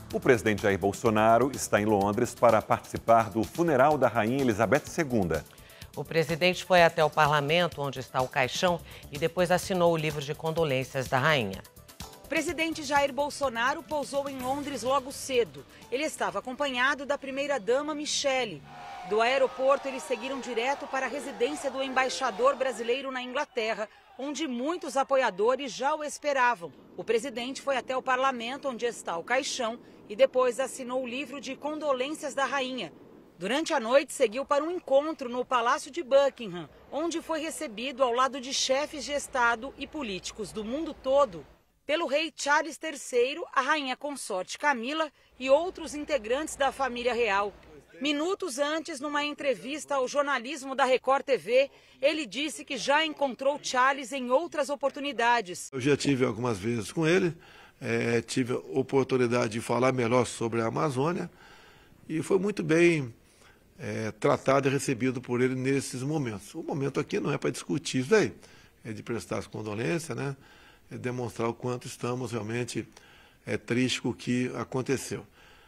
O presidente Jair Bolsonaro está em Londres para participar do funeral da Rainha Elizabeth II. O presidente foi até o parlamento, onde está o caixão, e depois assinou o livro de condolências da rainha. O presidente Jair Bolsonaro pousou em Londres logo cedo. Ele estava acompanhado da primeira-dama Michele. Do aeroporto, eles seguiram direto para a residência do embaixador brasileiro na Inglaterra, onde muitos apoiadores já o esperavam. O presidente foi até o parlamento, onde está o caixão, e depois assinou o livro de condolências da rainha. Durante a noite, seguiu para um encontro no Palácio de Buckingham, onde foi recebido ao lado de chefes de Estado e políticos do mundo todo pelo rei Charles III, a rainha consorte Camila e outros integrantes da família real. Minutos antes, numa entrevista ao jornalismo da Record TV, ele disse que já encontrou Charles em outras oportunidades. Eu já tive algumas vezes com ele, tive a oportunidade de falar melhor sobre a Amazônia e foi muito bem tratado e recebido por ele nesses momentos. O momento aqui não é para discutir isso daí, é de prestar as condolências, né? É demonstrar o quanto estamos realmente tristes com o que aconteceu.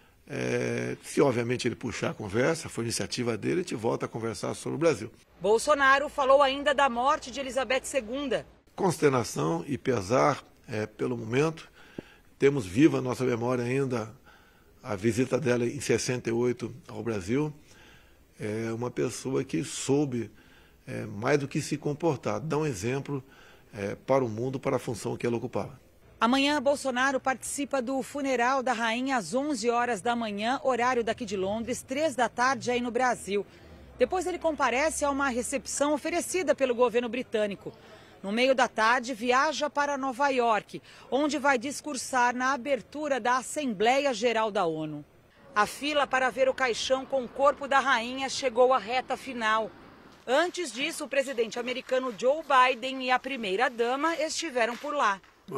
Se obviamente ele puxar a conversa, foi iniciativa dele, a gente volta a conversar sobre o Brasil. Bolsonaro falou ainda da morte de Elizabeth II. Consternação e pesar pelo momento. Temos viva a nossa memória ainda a visita dela em 68 ao Brasil. É uma pessoa que soube mais do que se comportar, dar um exemplo para o mundo, para a função que ela ocupava. Amanhã, Bolsonaro participa do funeral da rainha às 11 horas da manhã, horário daqui de Londres, 3 da tarde aí no Brasil. Depois ele comparece a uma recepção oferecida pelo governo britânico. No meio da tarde, viaja para Nova York, onde vai discursar na abertura da Assembleia Geral da ONU. A fila para ver o caixão com o corpo da rainha chegou à reta final. Antes disso, o presidente americano Joe Biden e a primeira-dama estiveram por lá.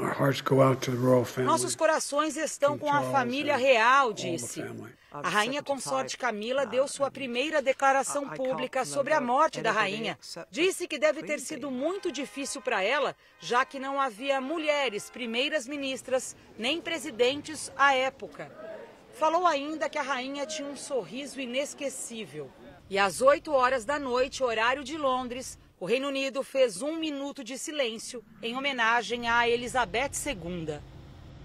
Nossos corações estão com a família real, disse. A rainha consorte Camila deu sua primeira declaração pública sobre a morte da rainha. Disse que deve ter sido muito difícil para ela, já que não havia mulheres primeiras ministras nem presidentes à época. Falou ainda que a rainha tinha um sorriso inesquecível. E às 8 horas da noite, horário de Londres, o Reino Unido fez 1 minuto de silêncio em homenagem a Elizabeth II.